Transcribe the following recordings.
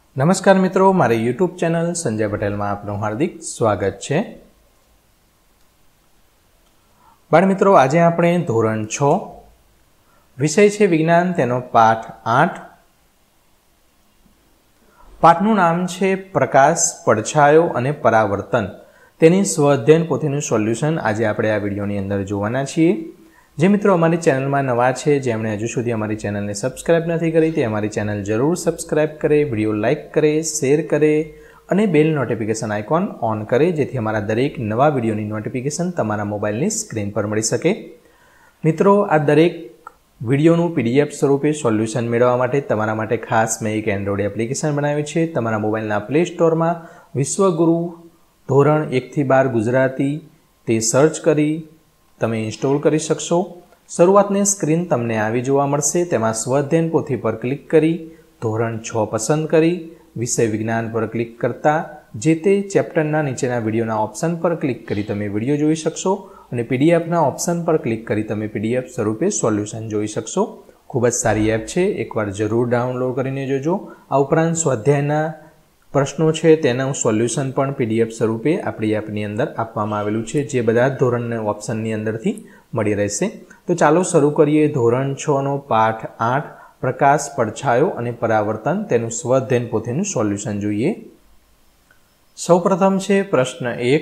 નમસ્કાર મિત્રો, મારી યુટ્યુબ ચેનલ સંજય પટેલમાં આપનું હાર્દિક સ્વાગત છે। બાળ મિત્રો, આજે આપણે ધોરણ 6 વિષય છે વિજ્ઞાન, તેનો પાઠ 8। પાઠનું નામ છે પ્રકાશ, પડછાયો અને પરાવર્તન। તેની સ્વઅધ્યયન પોથીનું સોલ્યુશન આજે આપણે આ વિડીયોની અંદર જોવાના છીએ। જે મિત્રો અમારી ચેનલમાં નવા છે, જેમણે હજુ સુધી અમારી ચેનલને સબસ્ક્રાઇબ નથી કરી, તે અમારી ચેનલ જરૂર સબસ્ક્રાઇબ કરે, વિડીયો લાઇક કરે, શેર કરે અને બેલ નોટિફિકેશન આઇકોન ઓન કરે, જેથી અમારા દરેક નવા વિડીયોની નોટિફિકેશન તમારા મોબાઈલની સ્ક્રીન પર મળી શકે। મિત્રો, આ દરેક વિડીયોનું PDF સ્વરૂપે સોલ્યુશન મેળવવા માટે તમારા માટે ખાસ મેં એક એન્ડ્રોઇડ એપ્લિકેશન બનાવ્યું છે। તમારા મોબાઈલના પ્લે સ્ટોરમાં વિશ્વગુરુ ધોરણ 1 થી 12 ગુજરાતી તે સર્ચ કરી તમે ઇન્સ્ટોલ કરી શકશો। શરૂઆતની સ્ક્રીન તમને આવી જોવા મળશે। તેમાં સ્વઅધ્યયન પોથી પર ક્લિક કરી ધોરણ 6 પસંદ કરી વિષય વિજ્ઞાન પર ક્લિક કરતા જે તે ચેપ્ટરના નીચેના વિડીયોના ઓપ્શન પર ક્લિક કરી તમે વિડીયો જોઈ શકશો અને પીડીએફના ઓપ્શન પર ક્લિક કરી તમે PDF સ્વરૂપે સોલ્યુશન જોઈ શકશો। ખૂબ જ સારી એપ છે, એકવાર જરૂર ડાઉનલોડ કરીને જોજો। આ ઉપરાંત સ્વાધ્યાયના પ્રશ્નો છે તેનું સોલ્યુશન પણ PDF સ્વરૂપે આપણી એપની અંદર આપવામાં આવેલું છે, જે બધા ધોરણના ઓપ્શનની અંદરથી મળી રહેશે। તો ચાલો શરૂ કરીએ ધોરણ 6નો પાઠ 8 પ્રકાશ, પડછાયો અને પરાવર્તન, તેનું સ્વઅધ્યયન પોથીનું સોલ્યુશન જોઈએ। સૌપ્રથમ છે પ્રશ્ન 1,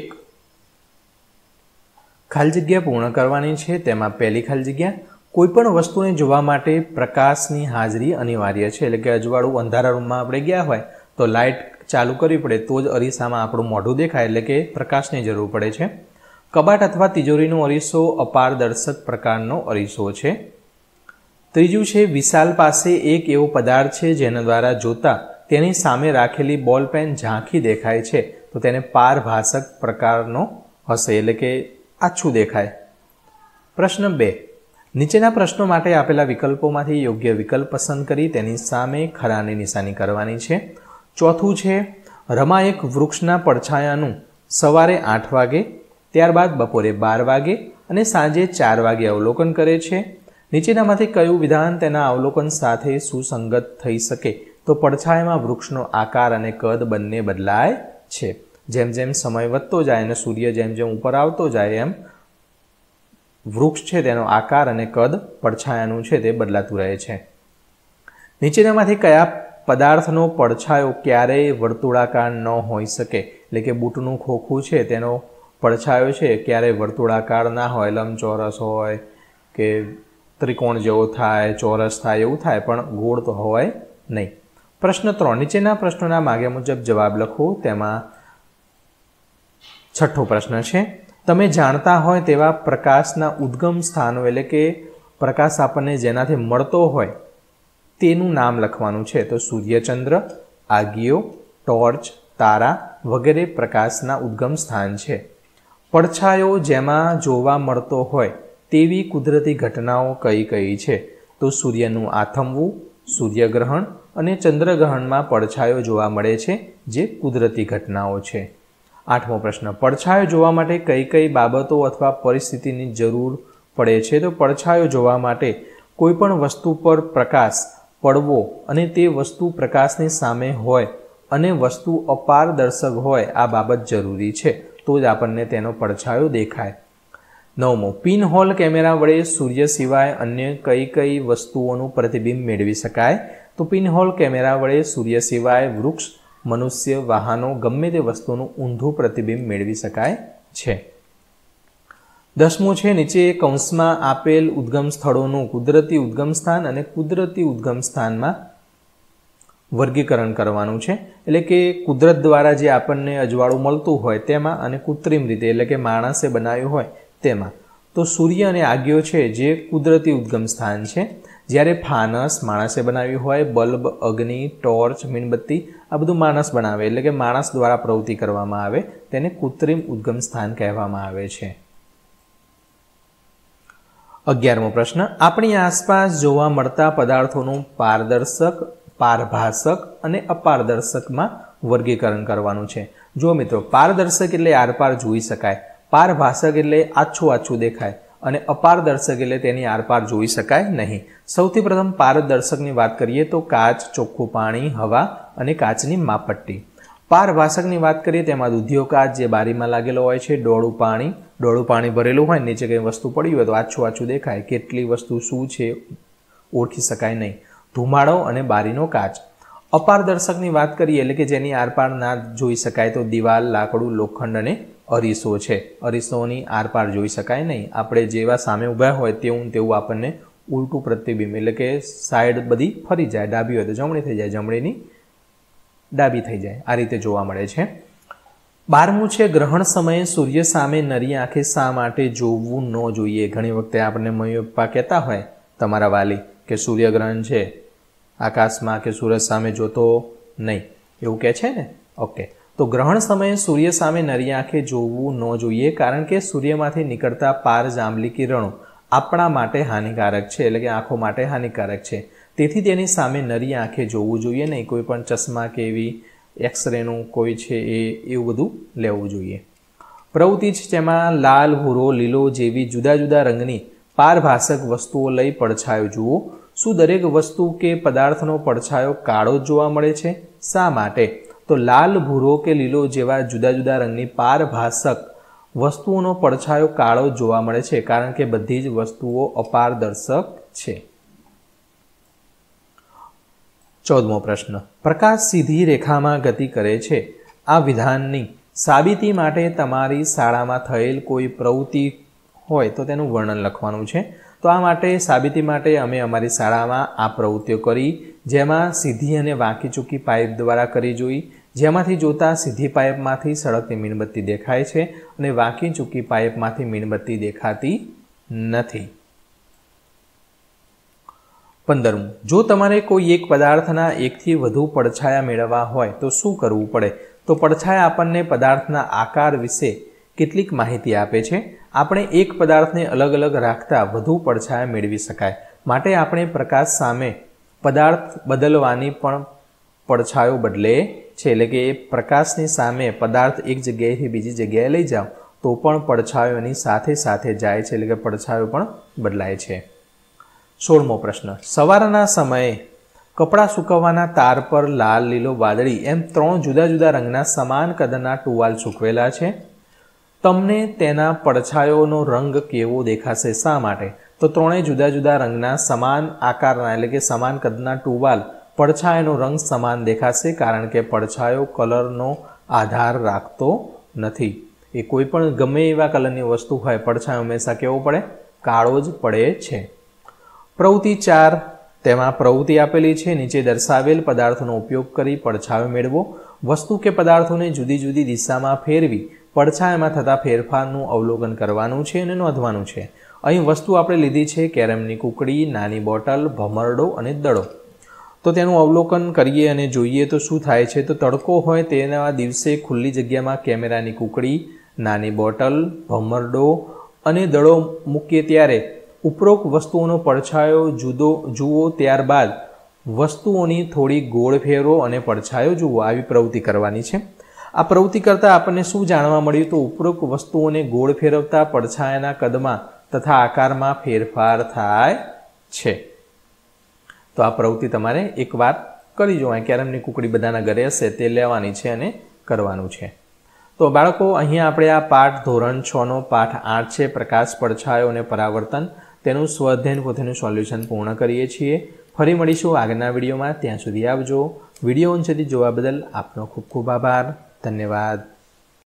ખાલી જગ્યા પૂર્ણ કરવાની છે। તેમાં પહેલી ખાલી જગ્યા, કોઈપણ વસ્તુને જોવા માટે પ્રકાશની હાજરી અનિવાર્ય છે। એટલે કે અજવાળું અંધારા રૂમમાં આપણે ગયા હોય તો લાઇટ ચાલુ કરવી પડે તો જ અરીસામાં આપણું મોઢું દેખાય, એટલે કે પ્રકાશની જરૂર પડે છે। કબાટ અથવા તિજોરીનો અરીસો અપારદર્શક પ્રકારનો અરીસો છે। ત્રીજું છે વિશાલ પાસે એક એવો પદાર્થ છે જેના દ્વારા જોતા તેની સામે રાખેલી બોલ પેન ઝાંખી દેખાય છે, તો તેને પારભાષક પ્રકારનો હશે, એટલે કે આછું દેખાય। પ્રશ્ન 2, નીચેના પ્રશ્નો માટે આપેલા વિકલ્પોમાંથી યોગ્ય વિકલ્પ પસંદ કરી તેની સામે ખરાની નિશાની કરવાની છે। ચોથું છે રમા એક વૃક્ષના પડછાયાનું સવારે 8 વાગે, ત્યારબાદ બપોરે 12 વાગે અને સાંજે 4 વાગે અવલોકન કરે છે। નીચેનામાંથી કયું વિધાન તેના અવલોકન સાથે સુસંગત થઈ શકે? તો પડછાયામાં વૃક્ષનો આકાર અને કદ બંને બદલાય છે। જેમ જેમ સમય વધતો જાય અને સૂર્ય જેમ જેમ ઉપર આવતો જાય એમ વૃક્ષ છે તેનો આકાર અને કદ પડછાયાનું છે તે બદલાતું રહે છે। નીચેનામાંથી કયા પદાર્થનો પડછાયો ક્યારેય વર્તુળાકાર ન હોઈ શકે? એટલે કે બૂટનું ખોખું છે તેનો પડછાયો છે ક્યારેય વર્તુળાકાર ના હોય, લંબચોરસ હોય કે ત્રિકોણ જેવો થાય, ચોરસ થાય, એવું થાય, પણ ગોળ તો હોય નહીં। પ્રશ્ન 3, નીચેના પ્રશ્નોના માગ્યા મુજબ જવાબ લખો। તેમાં છઠ્ઠો પ્રશ્ન છે, તમે જાણતા હોય તેવા પ્રકાશના ઉદ્ગમ સ્થાનો, એટલે કે પ્રકાશ આપણને જેનાથી મળતો હોય તેનું નામ લખવાનું છે। તો સૂર્ય, ચંદ્ર, આગિયો, ટોર્ચ, તારા વગેરે પ્રકાશના ઉદ્ગમ સ્થાન છે। પડછાયો જેમાં જોવા મળતો હોય તેવી કુદરતી ઘટનાઓ કઈ કઈ છે? તો સૂર્યનું આથમવું, સૂર્યગ્રહણ અને ચંદ્રગ્રહણમાં પડછાયો જોવા મળે છે, જે કુદરતી ઘટનાઓ છે। 8મો પ્રશ્ન, પડછાયો જોવા માટે કઈ કઈ બાબતો અથવા પરિસ્થિતિની જરૂર પડે છે? તો પડછાયો જોવા માટે કોઈપણ વસ્તુ પર પ્રકાશ પડવો અને તે વસ્તુ પ્રકાશની સામે હોય અને વસ્તુ અપારદર્શક હોય આ બાબત જરૂરી છે, તો જ આપણને તેનો પડછાયો દેખાય। 9મો, પિનહોલ કેમેરા વડે સૂર્ય સિવાય અન્ય કઈ કઈ વસ્તુઓનું પ્રતિબિંબ મેળવી શકાય? તો પિનહોલ કેમેરા વડે સૂર્ય સિવાય વૃક્ષ, મનુષ્ય, વાહનો ગમે તે વસ્તુનું ઊંધું પ્રતિબિંબ મેળવી શકાય છે। 10મું છે નીચે કૌંસમાં આપેલ ઉદ્ગમ સ્થળોનું કુદરતી ઉદ્ગમ સ્થાન અને કુદરતી ઉદ્ગમ સ્થાનમાં વર્ગીકરણ કરવાનું છે। એટલે કે કુદરત દ્વારા જે આપણને અજવાળું મળતું હોય તેમાં અને કૃત્રિમ રીતે, એટલે કે માણસે બનાવ્યું હોય તેમાં। તો સૂર્ય અને આગિયો છે જે કુદરતી ઉદ્ગમ સ્થાન છે, જ્યારે ફાનસ માણસે બનાવ્યું હોય, બલ્બ, અગ્નિ, ટોર્ચ, મીણબત્તી આ બધું માણસ બનાવે, એટલે કે માણસ દ્વારા પ્રવૃત્તિ કરવામાં આવે તેને કૃત્રિમ ઉદ્ગમ સ્થાન કહેવામાં આવે છે। 11મો પ્રશ્ન, આપણી આસપાસ જોવા મળતા પદાર્થોનું પારદર્શક, પારભાષક અને અપારદર્શકમાં વર્ગીકરણ કરવાનું છે। જો મિત્રો, પારદર્શક એટલે આરપાર જોઈ શકાય, પારભાષક એટલે આછું આછું દેખાય અને અપારદર્શક એટલે તેની આરપાર જોઈ શકાય નહીં. સૌથી પ્રથમ પારદર્શકની વાત કરીએ તો કાચ, ચોખ્ખું પાણી, હવા અને કાચની માપપટ્ટી. પારભાષકની વાત કરીએ તેમાં દૂધિયો કાચ જે બારીમાં લાગેલો હોય છે, ડોળું પાણી ભરેલું હોય, નીચે કંઈ વસ્તુ પડી હોય તો આછું દેખાય, કેટલી વસ્તુ શું છે ઓળખી શકાય નહીં. ધુમાડો અને બારીનો કાચ. અપારદર્શકની વાત કરીએ એટલે કે જેની આરપાર ના જોઈ શકાય તો દિવાલ, લાકડું, લોખંડ અને અરીસો છે. અરીસોની આરપાર જોઈ શકાય નહીં. આપણે જેવા સામે ઊભા હોય તેવું આપણને ઉલટું પ્રતિબિંબ એટલે કે સાઈડ બધી ફરી જાય, ડાબી હોય તો જમણી થઈ જાય, જમણીની ડાબી થઈ જાય, આ રીતે જોવા મળે છે. 12મું છે ગ્રહણ સમયે સૂર્ય સામે નરી આંખે શા માટે જોવું ન જોઈએ. ઘણી વખતે આપણને મમ્મી પપ્પા કહેતા હોય તમારા વાલી કે સૂર્યગ્રહણ છે, આકાશમાં કે સૂરજ સામે જોતો નહીં, એવું કહે છે ને. ઓકે, તો ગ્રહણ સમયે સૂર્ય સામે નરી આંખે જોવું ન જોઈએ કારણ કે સૂર્યમાંથી નીકળતા પારજાંબલી કિરણો આપણા માટે હાનિકારક છે, એટલે કે આંખો માટે હાનિકારક છે. તેથી તેની સામે નરી આંખે જોવું જોઈએ નહીં. કોઈ પણ ચશ્મા કે એવી એક્સરેનું કોઈ છે એવું બધું લેવું જોઈએ. પ્રવૃત્તિ છે જેમાં લાલ, ભૂરો, લીલો જેવી જુદા જુદા રંગની પારભાષક વસ્તુઓ લઈ પડછાયો જુઓ. શું દરેક વસ્તુ કે પદાર્થનો પડછાયો કાળો જ જોવા મળે છે? શા માટે? તો લાલ, ભૂરો કે લીલો જેવા જુદા જુદા રંગની પારભાષક વસ્તુઓનો પડછાયો કાળો જ જોવા મળે છે કારણ કે બધી જ વસ્તુઓ અપારદર્શક છે. 14મો પ્રશ્ન. પ્રકાશ સીધી રેખામાં ગતિ કરે છે. આ વિધાનની સાબિતી માટે તમારી શાળામાં થયેલ કોઈ પ્રવૃત્તિ હોય તો તેનું વર્ણન લખવાનું છે. તો આ માટે સાબિતી માટે અમે અમારી શાળામાં આ પ્રવૃત્તિઓ કરી, જેમાં સીધી અને વાંકી ચૂકી પાઇપ દ્વારા કરી જોઈ. જેમાંથી જોતા સીધી પાઇપમાંથી સળગતી મીણબત્તી દેખાય છે અને વાંકી ચૂકી પાઇપમાંથી મીણબત્તી દેખાતી નથી. 15મું. જો તમારે કોઈ એક પદાર્થના એકથી વધુ પડછાયા મેળવવા હોય તો શું કરવું પડે? તો પડછાયા આપણને પદાર્થના આકાર વિશે કેટલીક માહિતી આપે છે. આપણે એક પદાર્થને અલગ અલગ રાખતા વધુ પડછાયા મેળવી શકાય. માટે આપણે પ્રકાશ સામે પદાર્થ બદલવાની પણ પડછાયો બદલે છે. એટલે કે પ્રકાશની સામે પદાર્થ એક જગ્યાએથી બીજી જગ્યાએ લઈ જાઓ તો પણ પડછાયોની સાથે સાથે જાય છે, એટલે કે પડછાયો પણ બદલાય છે. 16મો પ્રશ્ન. સવારના સમયે કપડાં સૂકવવાના તાર પર લાલ, લીલો, વાદળી એમ 3 જુદા જુદા રંગના સમાન કદના ટુવાલ સૂકવેલા છે. તમને તેના પડછાયોનો રંગ કેવો દેખાશે? શા માટે? તો 3 જુદા જુદા રંગના સમાન આકારના એટલે કે સમાન કદના ટુવાલ પડછાયાનો રંગ સમાન દેખાશે કારણ કે પડછાયો કલરનો આધાર રાખતો નથી. એ કોઈ પણ ગમે એવા કલરની વસ્તુ હોય પડછાયો હંમેશા કેવો પડે? કાળો જ પડે છે. પ્રવૃત્તિ 4. તેમાં પ્રવૃત્તિ આપેલી છે. નીચે દર્શાવેલ પદાર્થોનો ઉપયોગ કરી પડછાયો મેળવો. વસ્તુ કે પદાર્થોને જુદી જુદી દિશામાં ફેરવી પડછાયામાં થતા ફેરફારનું અવલોકન કરવાનું છે અને નોંધવાનું છે. અહીં વસ્તુ આપણે લીધી છે કેરમની કુકડી, નાની બોટલ, ભમરડો અને દડો. તો તેનું અવલોકન કરીએ અને જોઈએ તો શું થાય છે. તો તડકો હોય તેના દિવસે ખુલ્લી જગ્યામાં કેમેરાની કુકડી, નાની બોટલ, ભમરડો અને દડો મૂકીએ ત્યારે ઉપરોક્ત વસ્તુઓનો પડછાયો જુઓ. ત્યારબાદ વસ્તુઓની થોડી ગોળ ફેરવો અને પડછાયો જુઓ. આવી પ્રવૃત્તિ કરવાની છે. આ પ્રવૃત્તિ કરતાં આપણને શું જાણવા મળ્યું? તો ઉપરોક્ત વસ્તુઓને ગોળ ફેરવતા પડછાયાના કદમાં તથા આકારમાં ફેરફાર થાય છે. તો આ પ્રવૃત્તિ તમારે એકવાર કરી જોવાય. કેરમની કુકડી બધાના ઘરે હશે તે લેવાની છે અને કરવાનું છે. તો બાળકો, અહીંયા આપણે આ પાઠ ધોરણ 6નો પાઠ 8 છે પ્રકાશ, પડછાયો અને પરાવર્તન, તેનું સ્વાધ્યાયન પોતેનું સોલ્યુશન પૂર્ણ કરીએ છીએ. ફરી મળીશું આગળના વિડીયોમાં. ત્યાં સુધી આવજો. વિડીયો અંત સુધી જોવા બદલ આપનો ખૂબ ખૂબ આભાર. ધન્યવાદ.